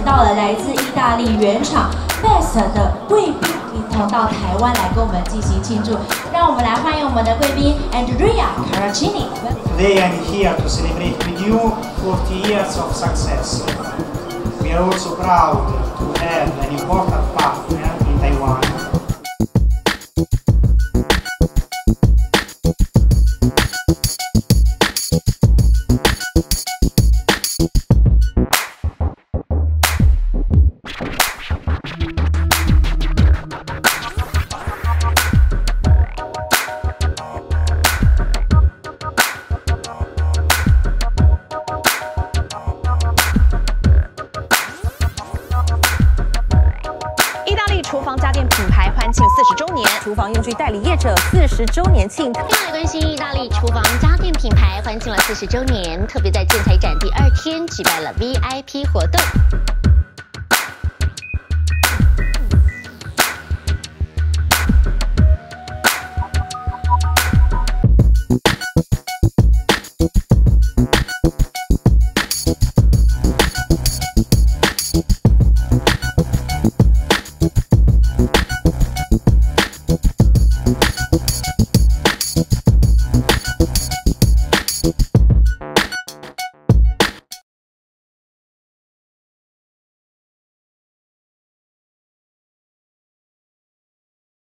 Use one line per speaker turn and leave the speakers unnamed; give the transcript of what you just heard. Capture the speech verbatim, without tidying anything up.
到了来自意大利原厂 Best 的贵宾一同到台湾来跟我们进行庆祝。让我们来欢迎我们的贵宾 Andrea Caracini。
Today I'm here to celebrate with you forty years of success. We are also proud to have an important partner in Taiwan.
厨房家电品牌欢庆四十周年，厨房用具代理业者四十周年庆。
另外关心意大利厨房家电品牌欢庆了四十周年，特别在建材展第二天举办了 V I P 活动。